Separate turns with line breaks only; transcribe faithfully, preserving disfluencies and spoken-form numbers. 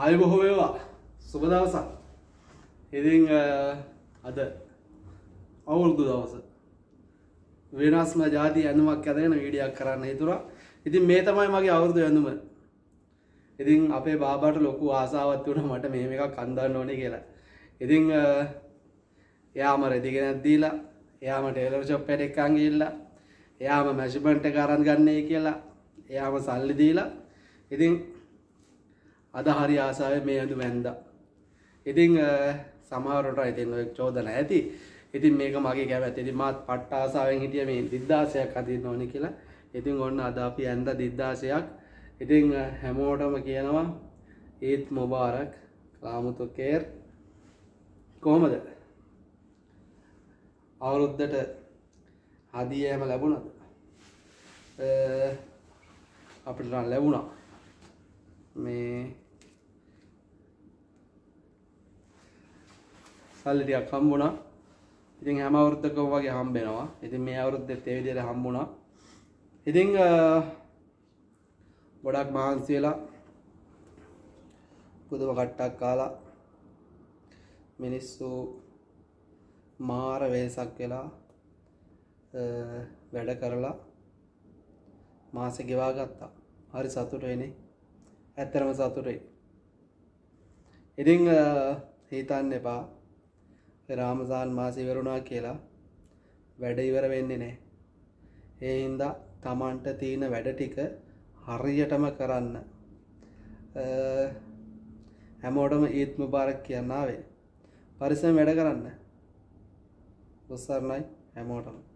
ආයි බොහෝ වේවා සුබ දවසක්. ඉතින් අද අවුරුදු දවස වෙනස්ම જાති ඇඳුමක් ඇඳගෙන වීඩියෝක් කරන්න හිතුණා. ඉතින් මේ තමයි මගේ අවුරුදු ඇඳුම. ඉතින් අපේ බාබාට ලොකු ආසාවක් තිබුණා මට මෙහෙම එකක් අඳින්න ඕනේ කියලා. ඉතින් එයාම රෙදි ගෙනත් දීලා, එයාම ටේලර් ෂොප් එකට එක්කන් ගිහිල්ලා, එයාම මෙෂර්මන්ට් එක අරන් ගන්නයි කියලා, එයාම සල්ලි දීලා ඉතින් අද හරි ආසාවෙන් මේ ඇඳුම ඇඳා. ඉතින් සමහරවට ඉතින් ඔය චෝදනා ඇති. ඉතින් මේක මගේ කැමැත්ත. ඉතින් මාත් පට්ට ආසාවෙන් හිටියේ මේ දිද්දාසයක් අදින්න ඕනේ කියලා. ඉතින් ඔන්න අද අපි ඇඳ දිද්දාසයක්. ඉතින් හැමෝටම කියනවා ඊද් මුබාරක්, ලාමුතු කේර්. කොහමද? අවුරුද්දට හදියම ලැබුණාද? අපිට නම් ලැබුණා. මේ සල්ලි ටිකක් හම්බුණා. ඉතින් හැම අවුරුද්දකම වගේ හම්බ වෙනවා. ඉතින් මේ අවුරුද්දෙත් ඒ විදිහට හම්බුණා. ඉතින් ගොඩක් මහන්සි වෙලා පුදුම කට්ටක් කාලා මිනිස්සු මාර වෙහසක් වෙලා වැඩ කරලා මාසෙ ගෙවා ගත්තා. හරි සතුටුයිනේ. ඇත්තරම සතුටුයි. ඉතින් හිතන්න එපා රාමදාන් මාසෙ ඉවරුණා කියලා වැඩ ඉවර වෙන්නේ නැහැ. ඒ හින්දා Tamanට තියෙන වැඩ ටික හරියටම කරන්න. හැමෝටම ඊද් මුබාරක් කියන්න ආවේ. පරිස්සම් වැඩ කරන්න. උස්සර්ණයි හැමෝටම.